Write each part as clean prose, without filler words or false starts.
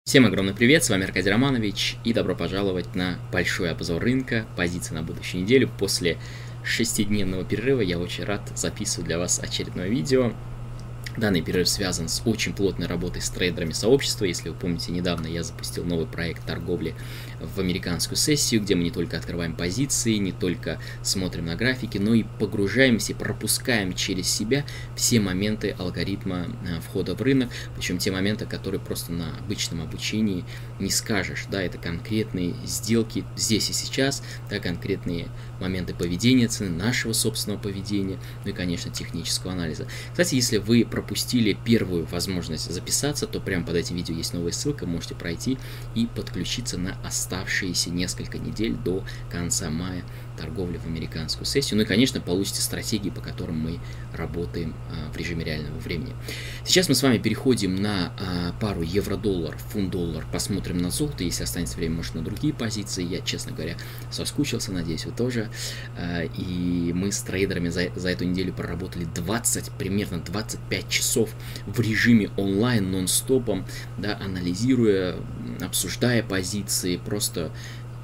Всем огромный привет, с вами Аркадий Романович, и добро пожаловать на большой обзор рынка, позиции на будущую неделю. После 6-дневного перерыва я очень рад записывать для вас очередное видео. Данный перерыв связан с очень плотной работой с трейдерами сообщества. Если вы помните, недавно я запустил новый проект торговли в американскую сессию, где мы не только открываем позиции, не только смотрим на графики, но и погружаемся и пропускаем через себя все моменты алгоритма входа в рынок, причем те моменты, которые просто на обычном обучении не скажешь. Да, это конкретные сделки здесь и сейчас, да, конкретные моменты поведения цены, нашего собственного поведения, ну и, конечно, технического анализа. Кстати, если вы пропустили первую возможность записаться, то прямо под этим видео есть новая ссылка, можете пройти и подключиться на оставшиеся несколько недель до конца мая торговли в американскую сессию. Ну и, конечно, получите стратегии, по которым мы работаем в режиме реального времени. Сейчас мы с вами переходим на пару евро-доллар, фунт-доллар, посмотрим на золото, если останется время, может, на другие позиции. Я, честно говоря, соскучился, надеюсь, вы тоже. И мы с трейдерами за эту неделю проработали примерно 25 часов в режиме онлайн, нон-стопом, да, анализируя, обсуждая позиции, просто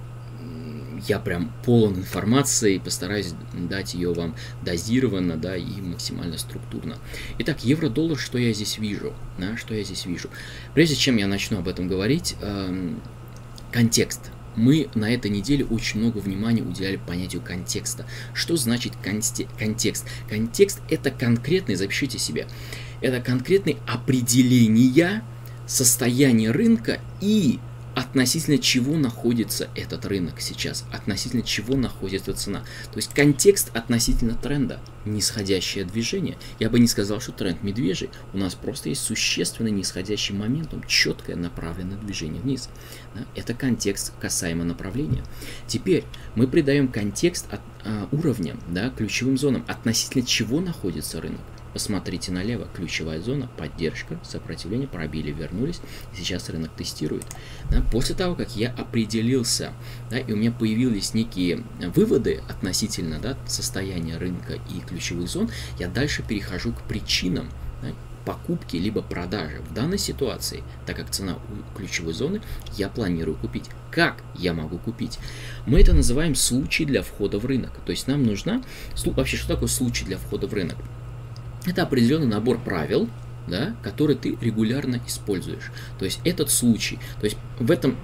я прям полон информации, постараюсь дать ее вам дозированно, да, и максимально структурно. Итак, евро-доллар, что я здесь вижу? Да, что я здесь вижу? Прежде чем я начну об этом говорить, контекст. Мы на этой неделе очень много внимания уделяли понятию контекста. Что значит контекст? Контекст – это конкретный, запишите себе, это конкретные определения состояния рынка и относительно чего находится этот рынок сейчас, относительно чего находится цена. То есть контекст относительно тренда, нисходящее движение. Я бы не сказал, что тренд медвежий. У нас просто есть существенный нисходящий моментум, четкое направленное движение вниз. Да? Это контекст касаемо направления. Теперь мы придаем контекст уровням, да, ключевым зонам, относительно чего находится рынок. Посмотрите налево, ключевая зона, поддержка, сопротивление, пробили, вернулись, и сейчас рынок тестирует. Да, после того, как я определился, да, и у меня появились некие выводы относительно, да, состояния рынка и ключевых зон, я дальше перехожу к причинам, да, покупки либо продажи. В данной ситуации, так как цена у ключевой зоны, я планирую купить. Как я могу купить? Мы это называем случай для входа в рынок. То есть нам нужна... Вообще, что такое случай для входа в рынок? Это определенный набор правил, да, который ты регулярно используешь. То есть этот случай, то есть в этом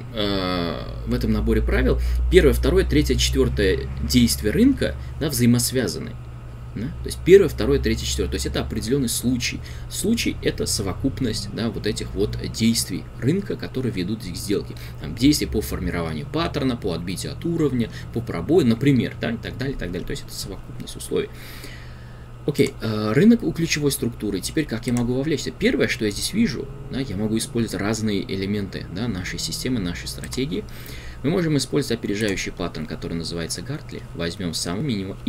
наборе правил первое, второе, третье, четвертое действие рынка, да, взаимосвязаны. Да? То есть первое, второе, третье, четвертое. То есть это определенный случай. Случай – это совокупность, да, вот этих вот действий рынка, которые ведут к сделке. Там, действия по формированию паттерна, по отбитию от уровня, по пробою, например, да, и так далее, и так далее. То есть это совокупность условий. Окей, рынок у ключевой структуры. Теперь как я могу вовлечься? Первое, что я здесь вижу, да, я могу использовать разные элементы, да, нашей системы, нашей стратегии. Мы можем использовать опережающий паттерн, который называется Гартли. Возьмем самый минимум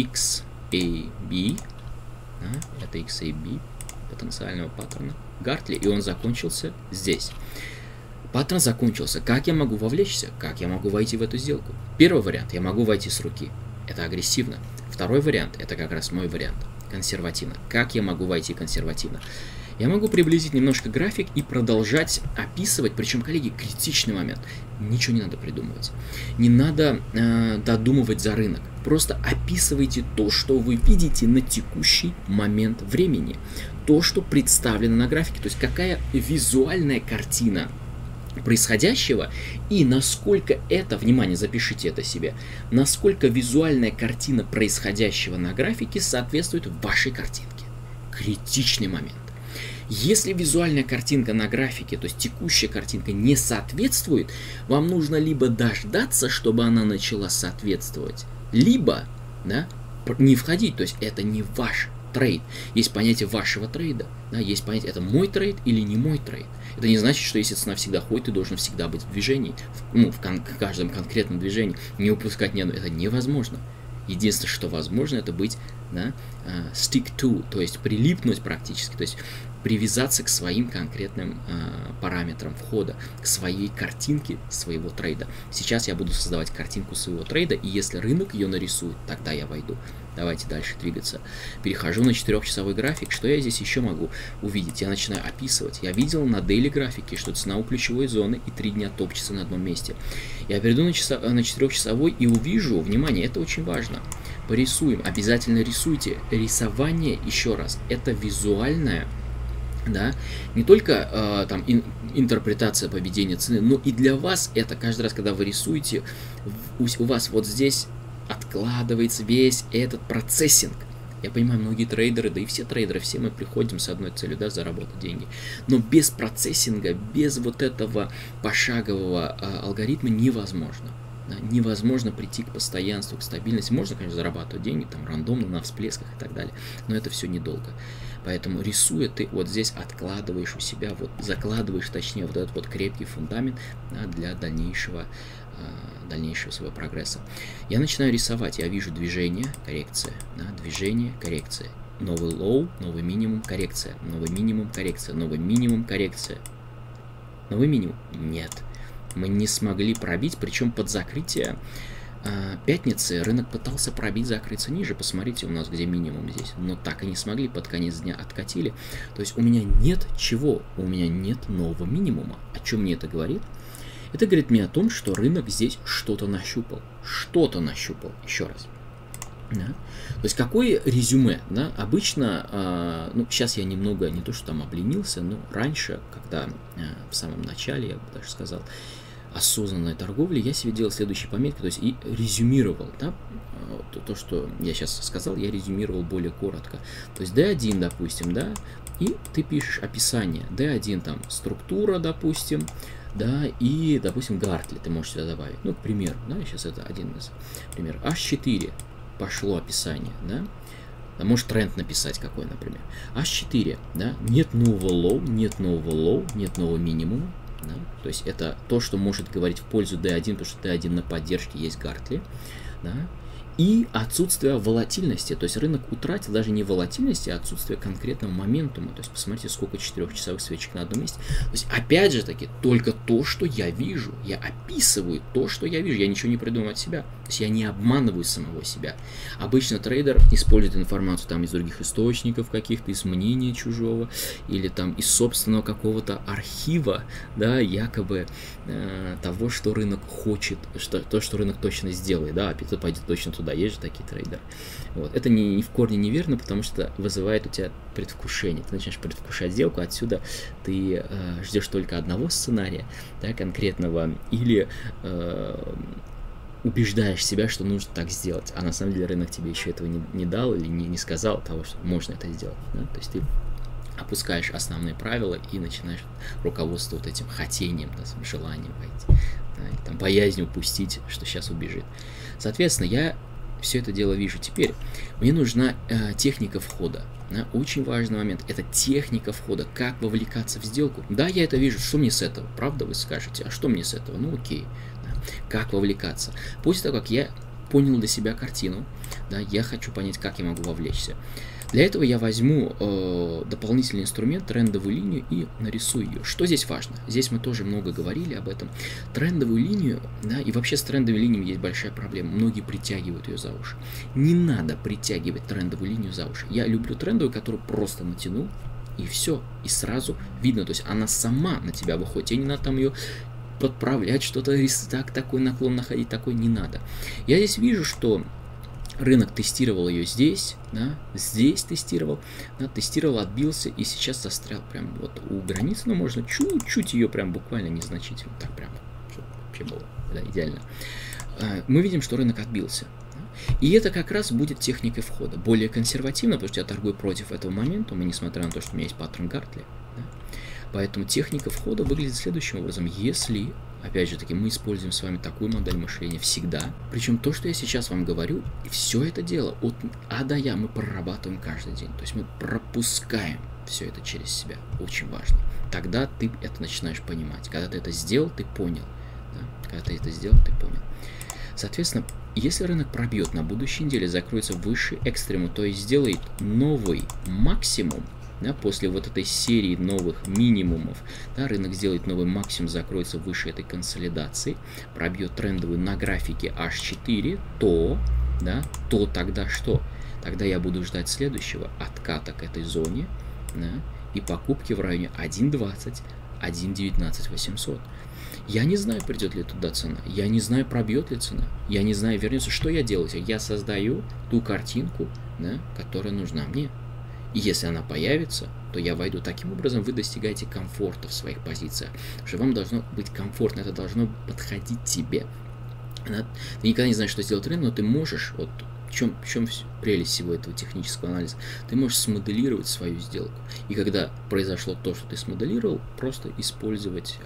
XAB, да, это XAB потенциального паттерна Гартли, и он закончился здесь. Паттерн закончился. Как я могу вовлечься? Как я могу войти в эту сделку? Первый вариант, я могу войти с руки. Это агрессивно. Второй вариант, это как раз мой вариант. Консервативно. Как я могу войти консервативно? Я могу приблизить немножко график и продолжать описывать, причем, коллеги, критичный момент. Ничего не надо придумывать. Не надо додумывать за рынок. Просто описывайте то, что вы видите на текущий момент времени. То, что представлено на графике. То есть какая визуальная картина происходящего и насколько это, внимание, запишите это себе, насколько визуальная картина происходящего на графике соответствует вашей картинке. Критичный момент. Если визуальная картинка на графике, то есть текущая картинка, не соответствует, вам нужно либо дождаться, чтобы она начала соответствовать, либо, да, не входить, то есть это не ваш трейд. Есть понятие вашего трейда, да, есть понятие, это мой трейд или не мой трейд. Это не значит, что если цена всегда ходит, ты должен всегда быть в движении, в каждом конкретном движении, не упускать ни одно. Это невозможно. Единственное, что возможно, это быть, да, stick to, то есть прилипнуть практически. То есть привязаться к своим конкретным параметрам входа, к своей картинке своего трейда. Сейчас я буду создавать картинку своего трейда, и если рынок ее нарисует, тогда я войду. Давайте дальше двигаться. Перехожу на 4-часовой график. Что я здесь еще могу увидеть? Я начинаю описывать. Я видел на дейли графике, что цена у ключевой зоны и 3 дня топчется на одном месте. Я перейду на 4-часовой и увижу, внимание, это очень важно. Порисуем. Обязательно рисуйте. Рисование, еще раз, это визуальное, да, не только там интерпретация поведения цены, но и для вас это каждый раз, когда вы рисуете, у вас вот здесь откладывается весь этот процессинг. Я понимаю, многие трейдеры, да и все трейдеры, все мы приходим с одной целью, да, заработать деньги. Но без процессинга, без вот этого пошагового алгоритма невозможно. Да, невозможно прийти к постоянству, к стабильности. Можно, конечно, зарабатывать деньги там рандомно, на всплесках и так далее, но это все недолго. Поэтому рисуя, ты вот здесь откладываешь у себя, вот закладываешь, точнее, вот этот вот крепкий фундамент, да, для дальнейшего своего прогресса. Я начинаю рисовать, я вижу движение, коррекция, да, движение, коррекция, новый лоу, новый минимум, коррекция, новый минимум, коррекция, новый минимум, коррекция, новый минимум. Нет, мы не смогли пробить, причем под закрытие пятницы рынок пытался пробить, закрыться ниже. Посмотрите, у нас где минимум здесь, но так и не смогли, под конец дня откатили. То есть у меня нет чего, у меня нет нового минимума. О чем мне это говорит? Это говорит мне о том, что рынок здесь что-то нащупал. Что-то нащупал, еще раз. Да? То есть какое резюме? Да? Обычно, ну сейчас я немного, не то что там обленился, но раньше, когда в самом начале, я бы даже сказал, осознанной торговли, я себе делал следующие пометки, то есть и резюмировал, да? То, что я сейчас сказал, я резюмировал более коротко. То есть D1, допустим, да, и ты пишешь описание. D1 там структура, допустим, да, и, допустим, Гартли ты можешь сюда добавить. Ну, к примеру, да, сейчас это один из примеров. H4 пошло описание, да. Можешь тренд написать какой, например. H4, да, нет нового лоу, нет нового лоу, нет нового минимума. Да? То есть это то, что может говорить в пользу D1, потому что D1 на поддержке есть Гартли. Да? И отсутствие волатильности, то есть рынок утратил даже не волатильности, а отсутствие конкретного моментума. То есть посмотрите, сколько 4-часовых свечек на одном месте. То есть опять же таки, только то, что я вижу. Я описываю то, что я вижу. Я ничего не придумываю от себя. То есть я не обманываю самого себя. Обычно трейдер использует информацию там из других источников каких-то, из мнения чужого, или там из собственного какого-то архива, да, якобы того, что рынок хочет, то, что рынок точно сделает, да, а пойдет точно туда. Есть же такие трейдеры. Вот. Это ни в корне неверно, потому что вызывает у тебя предвкушение. Ты начинаешь предвкушать сделку, отсюда ты ждешь только одного сценария, да, конкретного, или убеждаешь себя, что нужно так сделать, а на самом деле рынок тебе еще этого не дал или не сказал того, что можно это сделать. Да? То есть ты опускаешь основные правила и начинаешь руководствовать этим хотением, да, желанием войти, да, и, там, боязнью упустить, что сейчас убежит. Соответственно, я все это дело вижу. Теперь мне нужна техника входа. Да? Очень важный момент. Это техника входа. Как вовлекаться в сделку. Да, я это вижу. Что мне с этого? Правда, вы скажете? А что мне с этого? Ну окей. Да. Как вовлекаться? После того, как я понял для себя картину, да, я хочу понять, как я могу вовлечься. Для этого я возьму дополнительный инструмент, трендовую линию, и нарисую ее. Что здесь важно? Здесь мы тоже много говорили об этом. Трендовую линию, да, и вообще с трендовой линией есть большая проблема. Многие притягивают ее за уши. Не надо притягивать трендовую линию за уши. Я люблю трендовую, которую просто натянул, и все. И сразу видно, то есть она сама на тебя выходит. Тебе не надо там ее подправлять, что-то такой наклон находить, такой не надо. Я здесь вижу, что рынок тестировал ее здесь, да, здесь тестировал, да, тестировал, отбился и сейчас застрял прям вот у границы, но можно чуть-чуть ее прям буквально незначительно, так прям, чтобы вообще было, да, идеально. Мы видим, что рынок отбился. Да, и это как раз будет техникой входа. Более консервативно, потому что я торгую против этого моментума, несмотря на то, что у меня есть паттерн Гартли. Да. Поэтому техника входа выглядит следующим образом. Если, опять же таки, мы используем с вами такую модель мышления всегда, причем то, что я сейчас вам говорю, все это дело от А до Я мы прорабатываем каждый день. То есть мы пропускаем все это через себя. Очень важно. Тогда ты это начинаешь понимать. Когда ты это сделал, ты понял. Да? Когда ты это сделал, ты понял. Соответственно, если рынок пробьет на будущей неделе, закроется выше экстремум, то есть сделает новый максимум, да, после вот этой серии новых минимумов, да, рынок сделает новый максимум, закроется выше этой консолидации, пробьет трендовую на графике H4, то тогда что? Тогда я буду ждать следующего отката к этой зоне, да, и покупки в районе 1.20, 1.19 800. Я не знаю, придет ли туда цена, я не знаю, пробьет ли цена, я не знаю, вернется. Что я делаю? Я создаю ту картинку, да, которая нужна мне. И если она появится, то я войду. Таким образом, вы достигаете комфорта в своих позициях. Потому что вам должно быть комфортно, это должно подходить тебе. Ты никогда не знаешь, что сделать рынок, но ты можешь, вот в чем прелесть всего этого технического анализа, ты можешь смоделировать свою сделку. И когда произошло то, что ты смоделировал, просто использовать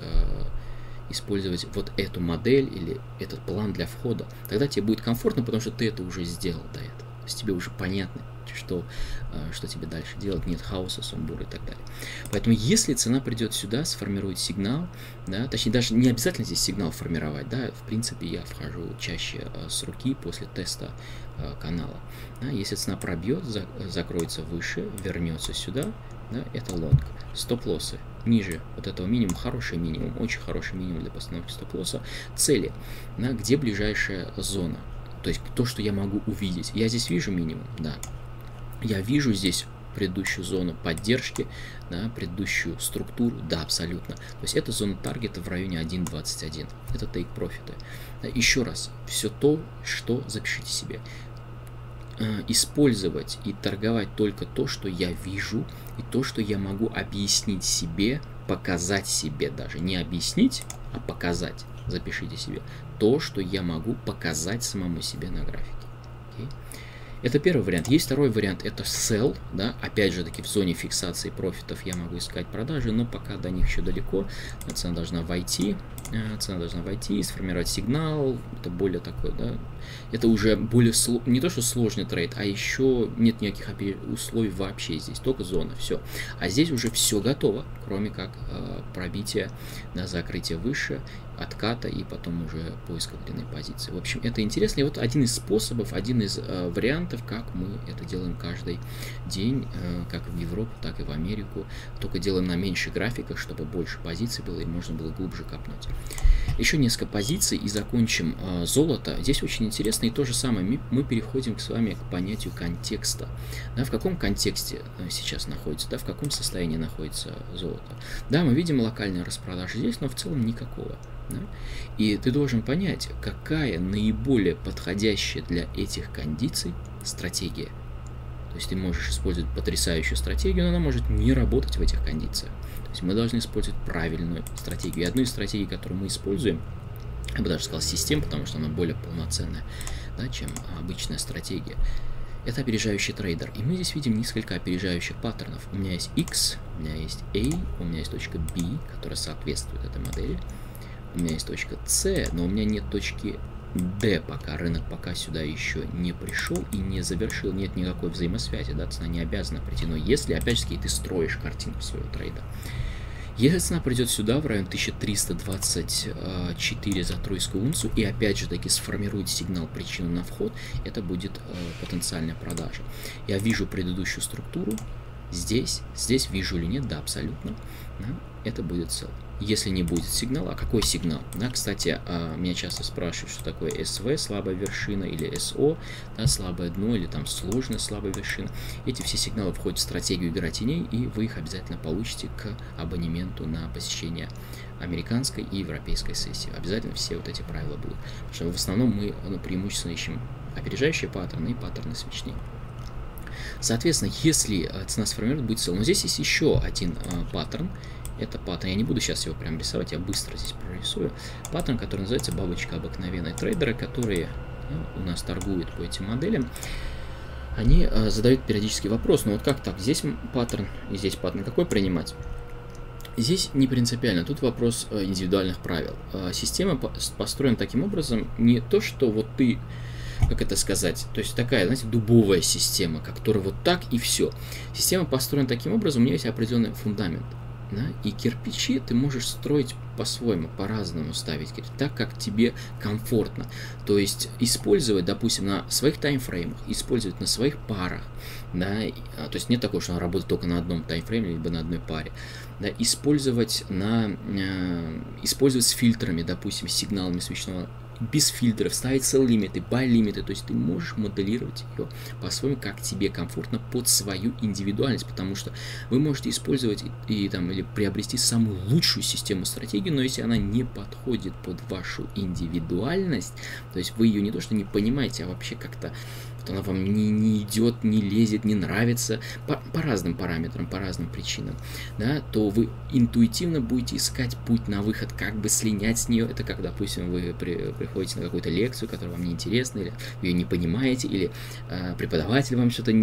вот эту модель или этот план для входа. Тогда тебе будет комфортно, потому что ты это уже сделал до этого. То есть тебе уже понятно, что тебе дальше делать, нет хаоса, сумбура и так далее. Поэтому если цена придет сюда, сформирует сигнал, да, точнее даже не обязательно здесь сигнал формировать, да, в принципе я вхожу чаще с руки после теста канала. Да, если цена пробьет, закроется выше, вернется сюда, да, это лонг. Стоп-лоссы ниже вот этого минимума, хороший минимум, очень хороший минимум для постановки стоп-лосса. Цели, да, где ближайшая зона. То есть то, что я могу увидеть. Я здесь вижу минимум, да. Я вижу здесь предыдущую зону поддержки, да, предыдущую структуру, да, абсолютно. То есть это зона таргета в районе 1.21. Это тейк-профиты. Да, еще раз, все то, что запишите себе. Использовать и торговать только то, что я вижу, и то, что я могу объяснить себе, показать себе даже. Не объяснить, а показать. Запишите себе то, что я могу показать самому себе на графике. Okay? Это первый вариант. Есть второй вариант, это sell, да, опять же таки в зоне фиксации профитов я могу искать продажи, но пока до них еще далеко. Цена должна войти и сформировать сигнал. Это более такой, да, это уже более не то что сложный трейд, а еще нет никаких условий вообще здесь, только зона, все. А здесь уже все готово, кроме как пробития, да, закрытия выше, отката и потом уже поиска длинной позиции. В общем, это интересно. И вот один из способов, один из вариантов, как мы это делаем каждый день, как в Европу, так и в Америку. Только делаем на меньших графиках, чтобы больше позиций было и можно было глубже копнуть. Еще несколько позиций и закончим золото. Здесь очень интересно и то же самое. Мы переходим с вами к понятию контекста. Да, в каком контексте сейчас находится, да, в каком состоянии находится золото. Да, мы видим локальные распродажи здесь, но в целом никакого. Да? И ты должен понять, какая наиболее подходящая для этих кондиций стратегия. То есть ты можешь использовать потрясающую стратегию, но она может не работать в этих кондициях. То есть мы должны использовать правильную стратегию. И одну из стратегий, которую мы используем, я бы даже сказал систем, потому что она более полноценная, да, чем обычная стратегия. Это опережающий трейдер. И мы здесь видим несколько опережающих паттернов. У меня есть X, у меня есть A, у меня есть точка B, которая соответствует этой модели. У меня есть точка C, но у меня нет точки D пока. Рынок пока сюда еще не пришел и не завершил. Нет никакой взаимосвязи. Да, цена не обязана прийти. Но если, опять же, ты строишь картинку своего трейда. Если цена придет сюда, в район 1324 за тройскую унцию, и опять же таки сформирует сигнал, причину на вход, это будет потенциальная продажа. Я вижу предыдущую структуру. Здесь вижу или нет, да, абсолютно. Да, это будет sell. Если не будет сигнала, а какой сигнал? Да, кстати, меня часто спрашивают, что такое СВ, слабая вершина, или СО, да, слабое дно, или там сложная слабая вершина. Эти все сигналы входят в стратегию игра теней, и вы их обязательно получите к абонементу на посещение американской и европейской сессии. Обязательно все вот эти правила будут. Потому что в основном мы преимущественно ищем опережающие паттерны и паттерны свечные. Соответственно, если цена сформирует, будет sell. Но здесь есть еще один паттерн. Это паттерн, я не буду сейчас его прям рисовать, я быстро здесь прорисую. Паттерн, который называется бабочка обыкновенная. Трейдеры, которые у нас торгуют по этим моделям, они задают периодический вопрос, ну вот как так, здесь паттерн и здесь паттерн, какой принимать? Здесь не принципиально, тут вопрос индивидуальных правил. Система построена таким образом, не то, что вот ты, как это сказать, то есть такая, знаете, дубовая система, которая вот так и все. Система построена таким образом, у меня есть определенный фундамент. Да? И кирпичи ты можешь строить по-своему, по-разному ставить, так как тебе комфортно. То есть использовать, допустим, на своих таймфреймах, использовать на своих парах. Да? То есть нет такого, что он работает только на одном таймфрейме, либо на одной паре. Да? Использовать с фильтрами, допустим, с сигналами свечного, без фильтров, ставить сел-лимиты, бай-лимиты, то есть ты можешь моделировать ее по-своему, как тебе комфортно, под свою индивидуальность, потому что вы можете использовать или приобрести самую лучшую систему стратегии, но если она не подходит под вашу индивидуальность, то есть вы ее не то что не понимаете, а вообще как-то она вам не идет, не лезет, не нравится по разным параметрам, по разным причинам, да, то вы интуитивно будете искать путь на выход, как бы слинять с нее. Это как, допустим, вы приходите на какую-то лекцию, которая вам не интересна, или вы ее не понимаете, или преподаватель вам что-то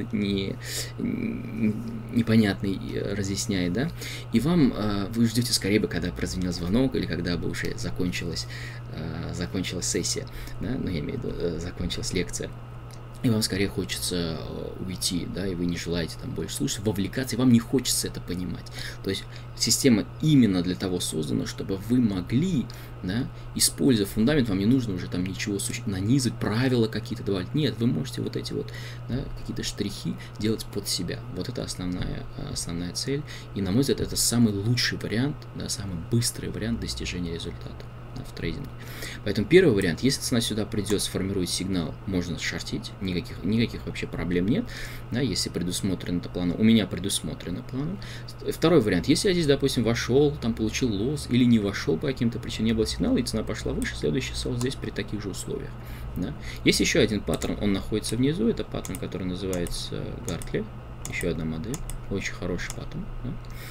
непонятный разъясняет, да, и вы ждете скорее бы, когда прозвенел звонок, или когда бы уже закончилась сессия, да, ну, я имею в виду, закончилась лекция. И вам скорее хочется уйти, да, и вы не желаете там больше слушать, вовлекаться, и вам не хочется это понимать. То есть система именно для того создана, чтобы вы могли, да, используя фундамент, вам не нужно уже там ничего нанизывать, правила какие-то давать. Нет, вы можете вот эти вот, да, какие-то штрихи делать под себя. Вот это основная цель. И, на мой взгляд, это самый лучший вариант, да, самый быстрый вариант достижения результата в трейдинге. Поэтому первый вариант, если цена сюда придет, сформирует сигнал, можно шортить, никаких вообще проблем нет, да, если предусмотрено это планом. У меня предусмотрено планом. Второй вариант, если я здесь, допустим, вошел, там получил лосс, или не вошел по каким-то причинам, не было сигнала, и цена пошла выше, следующий селл здесь при таких же условиях. Да. Есть еще один паттерн, он находится внизу, это паттерн, который называется Гартли, еще одна модель, очень хороший паттерн. Да.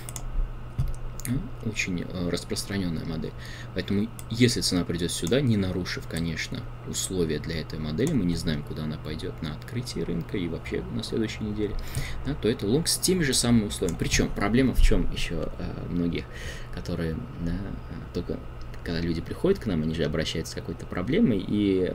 Очень распространенная модель. Поэтому, если цена придет сюда, не нарушив, конечно, условия для этой модели, мы не знаем, куда она пойдет на открытии рынка и вообще на следующей неделе, да, то это лонг с теми же самыми условиями. Причем проблема в чем еще многих, которые, да, только когда люди приходят к нам, они же обращаются с какой-то проблемой, и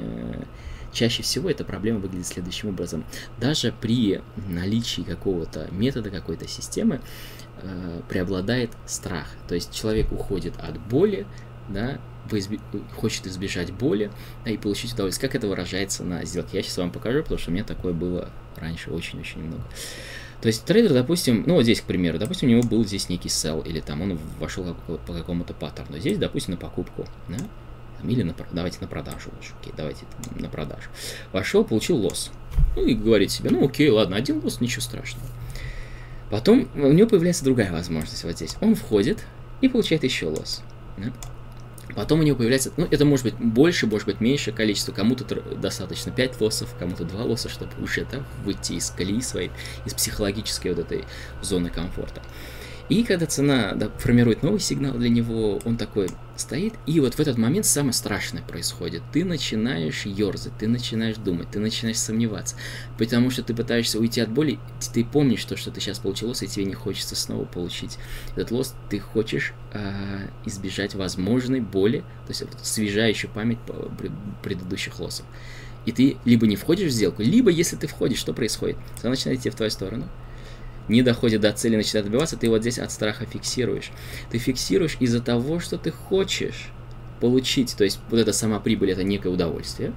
чаще всего эта проблема выглядит следующим образом. Даже при наличии какого-то метода, какой-то системы, преобладает страх. То есть человек уходит от боли, да, хочет избежать боли, да, и получить удовольствие. Как это выражается на сделке? Я сейчас вам покажу, потому что у меня такое было раньше очень-очень много. То есть трейдер, допустим, ну вот здесь, к примеру, допустим, у него был здесь некий sell, или там он вошел по какому-то паттерну. Здесь, допустим, на покупку, да, или давайте на продажу лучше. Окей, давайте на продажу. Вошел, получил лосс. Ну и говорит себе, ну окей, ладно, один лосс, ничего страшного. Потом у него появляется другая возможность вот здесь. Он входит и получает еще лосс. Да? Потом у него появляется, ну это может быть больше, может быть меньше количество. Кому-то достаточно 5 лоссов, кому-то 2 лосса, чтобы уже, да, выйти из колеи своей, из психологической вот этой зоны комфорта. И когда цена, да, формирует новый сигнал для него, он такой стоит, и вот в этот момент самое страшное происходит. Ты начинаешь ерзать, ты начинаешь думать, ты начинаешь сомневаться, потому что ты пытаешься уйти от боли, ты помнишь то, что ты сейчас получил лосс, и тебе не хочется снова получить этот лосс, ты хочешь избежать возможной боли, то есть освежающую память предыдущих лоссов. И ты либо не входишь в сделку, либо если ты входишь, что происходит? Цена начинает идти в твою сторону. Не доходит до цели, начинает добиваться, ты вот здесь от страха фиксируешь. Ты фиксируешь из-за того, что ты хочешь получить, то есть вот эта сама прибыль, это некое удовольствие,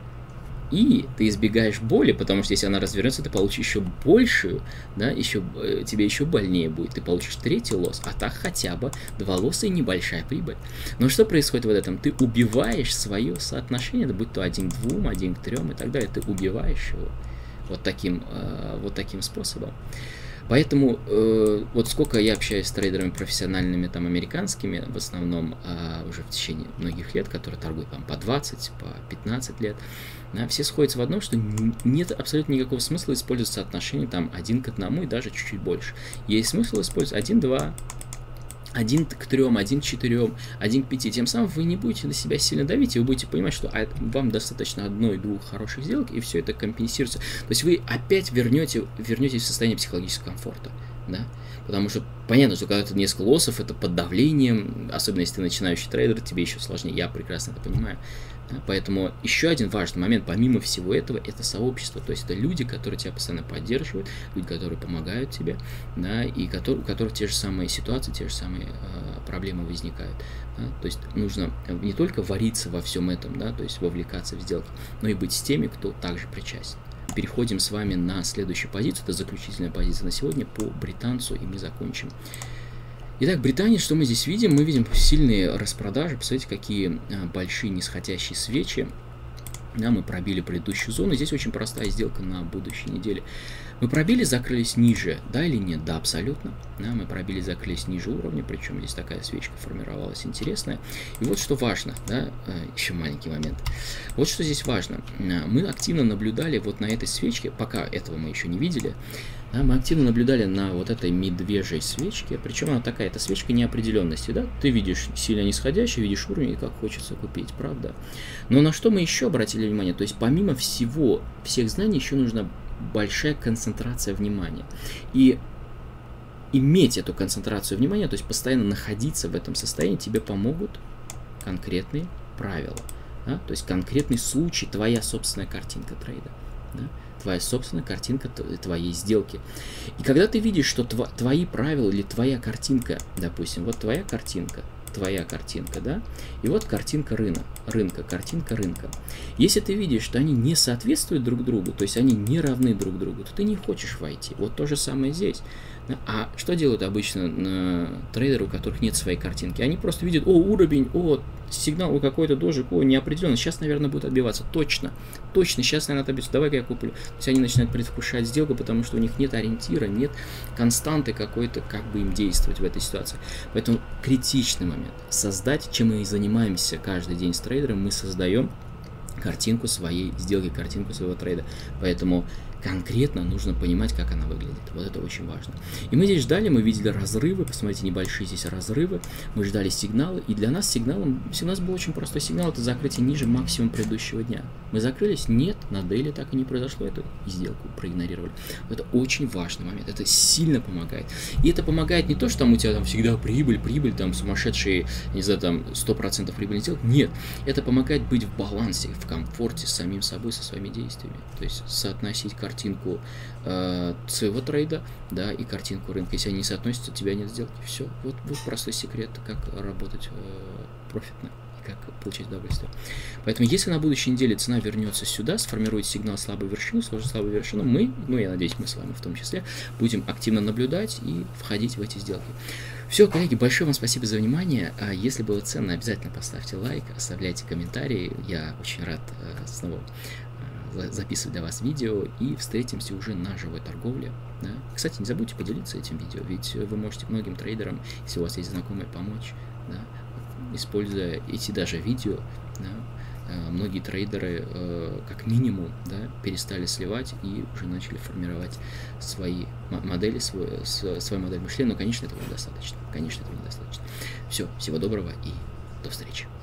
и ты избегаешь боли, потому что если она развернется, ты получишь еще большую, да, тебе еще больнее будет, ты получишь третий лосс, а так хотя бы 2 лосса и небольшая прибыль. Но что происходит в этом? Ты убиваешь свое соотношение, да, будь то 1 к 2, 1 к 3 и так далее, ты убиваешь его вот таким способом. Поэтому вот сколько я общаюсь с трейдерами профессиональными, там, американскими, в основном уже в течение многих лет, которые торгуют там, по 20, по 15 лет, да, все сходятся в одном, что нет абсолютно никакого смысла использовать соотношение там 1 к 1 и даже чуть-чуть больше. Есть смысл использовать 1 к 2, 1 к 3, 1 к 4, 1 к 5. Тем самым вы не будете на себя сильно давить, и вы будете понимать, что вам достаточно 1-2 хороших сделок, и все это компенсируется. То есть вы опять вернетесь в состояние психологического комфорта. да, потому что понятно, что когда ты несколько лоссов, это под давлением, особенно если ты начинающий трейдер, тебе еще сложнее, я прекрасно это понимаю. Да, поэтому еще один важный момент, помимо всего этого, это сообщество, то есть это люди, которые тебя постоянно поддерживают, люди, которые помогают тебе, да, и у которых те же самые ситуации, те же самые проблемы возникают. Да, то есть нужно не только вариться во всем этом, да, то есть вовлекаться в сделки, но и быть с теми, кто также причастен. Переходим с вами на следующую позицию, это заключительная позиция на сегодня по британцу, и мы закончим. Итак, Британия, что мы здесь видим? Мы видим сильные распродажи. Посмотрите, какие большие нисходящие свечи. Да, мы пробили предыдущую зону. Здесь очень простая сделка на будущей неделе. Мы пробили, закрылись ниже, да или нет? Да, абсолютно. Да, мы пробили, закрылись ниже уровня, причем здесь такая свечка формировалась интересная. И вот что важно, да, еще маленький момент. Вот что здесь важно. Мы активно наблюдали вот на этой свечке, пока этого мы еще не видели. Да, мы активно наблюдали на вот этой медвежьей свечке, причем она такая, это свечка неопределенности, да, ты видишь сильно нисходящий, видишь уровень, и как хочется купить, правда. Но на что мы еще обратили внимание, то есть помимо всех знаний, еще нужна большая концентрация внимания. И иметь эту концентрацию внимания, то есть постоянно находиться в этом состоянии, тебе помогут конкретные правила, да, то есть конкретный случай, твоя собственная картинка трейда, да, твоя собственная картинка твоей сделки. И когда ты видишь, что твои правила или твоя картинка, допустим, вот твоя картинка, да, и вот картинка рынка, картинка рынка. Если ты видишь, что они не соответствуют друг другу, то есть они не равны друг другу, то ты не хочешь войти. Вот то же самое здесь. Да? А что делают обычно трейдеры, у которых нет своей картинки? Они просто видят, уровень, сигнал у какой-то дожик, неопределенно, сейчас, наверное, будет отбиваться. Точно, сейчас, наверное, отобьется, давай-ка я куплю. То есть они начинают предвкушать сделку, потому что у них нет ориентира, нет константы какой-то, как бы им действовать в этой ситуации. Поэтому критичный момент. Создать, чем мы и занимаемся каждый день с трейдером, мы создаем картинку своей сделки, картинку своего трейда. Поэтому конкретно нужно понимать, как она выглядит. Вот это очень важно. И мы здесь ждали, мы видели разрывы, посмотрите, небольшие здесь разрывы, мы ждали сигналы, и для нас сигналом был очень простой сигнал, это закрытие ниже максимум предыдущего дня. Мы закрылись? Нет, на дейли так и не произошло, эту сделку проигнорировали. Это очень важный момент, это сильно помогает. И это помогает не то, что там у тебя там всегда прибыль, там сумасшедшие, не знаю, там 100% прибыль сделок. Нет, это помогает быть в балансе, в комфорте с самим собой, со своими действиями. То есть соотносить картинку своего трейда, да, и картинку рынка. Если они не соотносятся, у тебя нет сделки. Все. Вот простой секрет, как работать профитно и как получать удовольствие. Поэтому, если на будущей неделе цена вернется сюда, сформирует сигнал слабой вершины, сложит слабую вершину, я надеюсь, мы с вами в том числе, будем активно наблюдать и входить в эти сделки. Все, коллеги, большое вам спасибо за внимание. Если было ценно, обязательно поставьте лайк, оставляйте комментарии. Я очень рад снова записывать для вас видео, и встретимся уже на живой торговле. Да? Кстати, не забудьте поделиться этим видео, ведь вы можете многим трейдерам, если у вас есть знакомые, помочь, да? Используя эти даже видео. Да? Многие трейдеры как минимум, да, перестали сливать и уже начали формировать свои модели, свою модель мышления, но, конечно, этого недостаточно. Все, всего доброго и до встречи.